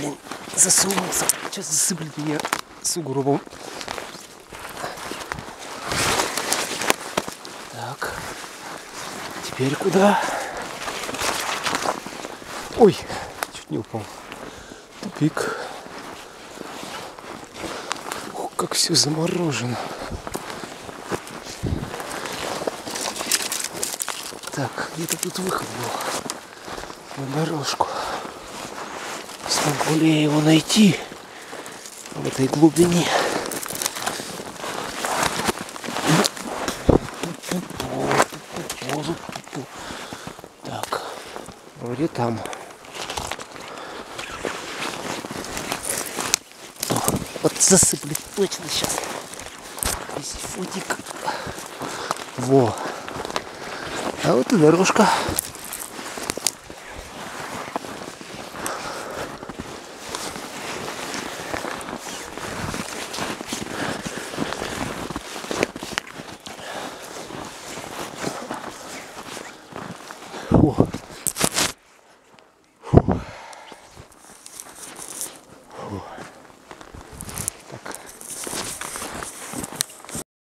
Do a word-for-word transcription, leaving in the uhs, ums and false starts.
блин, засунулся. Сейчас засыплет меня сугробом. Так. Теперь куда? Ой, чуть не упал. Тупик. Ох, как все заморожено. Так, где-то тут выход был на дорожку. Смогу ли я его найти в этой глубине? Так, вроде там. О, вот засыплет точно сейчас. Весь фотик. Во. А вот и дорожка.